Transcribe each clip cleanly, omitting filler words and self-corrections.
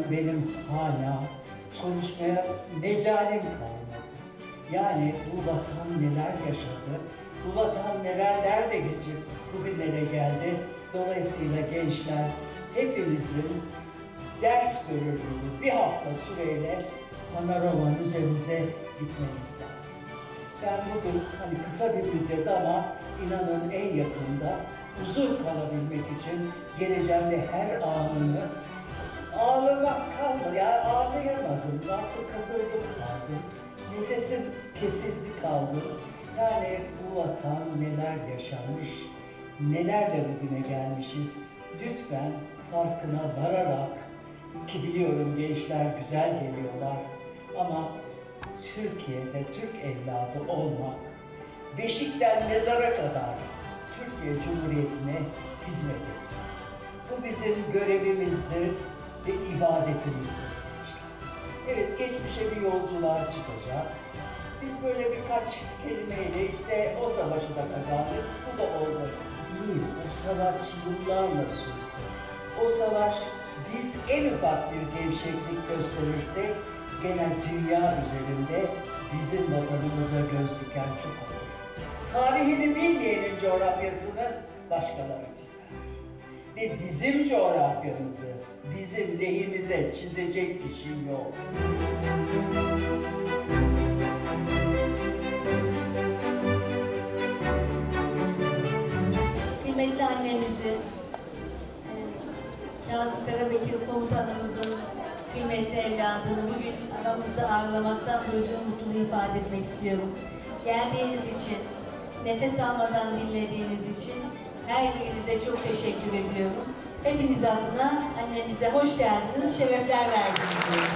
benim hala konuşmaya mecalim kalmadı. Yani bu vatan neler yaşadı, bu vatan neler de geçip bugünlere geldi. Dolayısıyla gençler hepinizin ders görür gibi bir hafta süreyle Panorama'nın üzerinize gitmeniz lazım. Ben bugün hani kısa bir müddet ama inanın en yakında huzur kalabilmek için geleceğim ve her anını ağlamak kalmadı. Yani ağlayamadım, artık katıldım kaldım. Nefesim kesildi kaldım. Yani bu vatan neler yaşamış, neler de bugüne gelmişiz. Lütfen farkına vararak, ki biliyorum gençler güzel geliyorlar ama Türkiye'de Türk evladı olmak, beşikten mezara kadar Türkiye Cumhuriyeti'ne hizmet etmek. Bu bizim görevimizdir ve ibadetimizdir. Evet, geçmişe bir yolculuğa çıkacağız. Biz böyle birkaç kelimeyle işte o savaşı da kazandık, bu da oldu. Değil, o savaş yıllarla sürdü. O savaş biz en ufak bir gevşeklik gösterirsek gene dünya üzerinde bizim vatanımıza göz diken çok olur. Tarihini bilmeyenin coğrafyasını başkaları çizer. Ve bizim coğrafyamızı bizim lehimize çizecek kişi yok. Kıymetli annemizi, Kazım Karabekir komutanımızın kıymetli evladını bugün aramızda ağırlamaktan duyduğum mutluluğu ifade etmek istiyorum. Geldiğiniz için, nefes almadan dinlediğiniz için her birinize çok teşekkür ediyorum. Hepiniz adına annemize hoş geldiniz, şerefler verdiniz diyorum.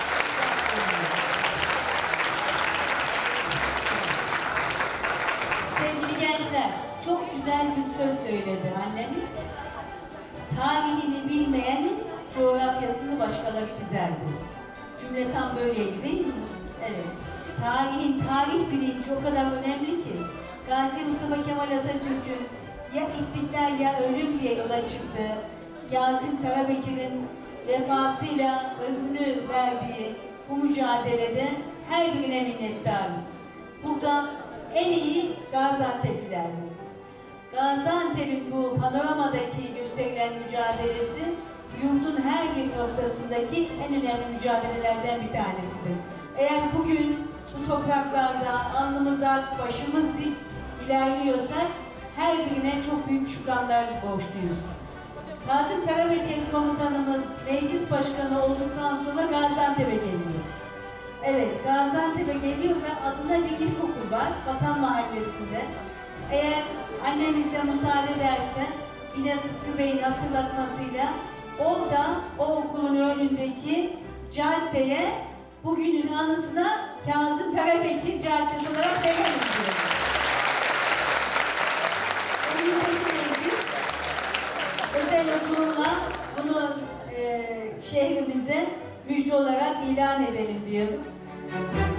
Sevgili gençler, çok güzel bir söz söyledi annemiz. Tarihini bilmeyenin coğrafyasını başkaları çizerdi. Cümle tam böyleydi değil mi? Evet. Tarih bilinci o kadar önemli ki Gazi Mustafa Kemal Atatürk'ün ya istiklal ya ölüm diye yola çıktı. Kazım Karabekir'in vefasıyla ömrünü verdiği bu mücadelede her birine minnettarız. Burada en iyi Gaziantep'lilerdir. Gaziantep'in bu panoramadaki gösterilen mücadelesi yurdun her bir noktasındaki en önemli mücadelelerden bir tanesidir. Eğer bugün bu topraklarda alnımıza başımız dik ilerliyorsak her birine çok büyük şükranlar borçluyuz. Kazım Karabekir komutanımız meclis başkanı olduktan sonra Gaziantep'e geliyor. Evet, Gaziantep'e geliyor ve adına bir ilkokul var, Vatan Mahallesi'nde. Eğer annemiz de müsaade ederse, yine Sıtkı Bey'in hatırlatmasıyla orada o okulun önündeki caddeye bugünün anısına Kazım Karabekir Caddesi olarak devam ediyor. Özel oturumla bunu şehrimize müjde olarak ilan edelim diyorum.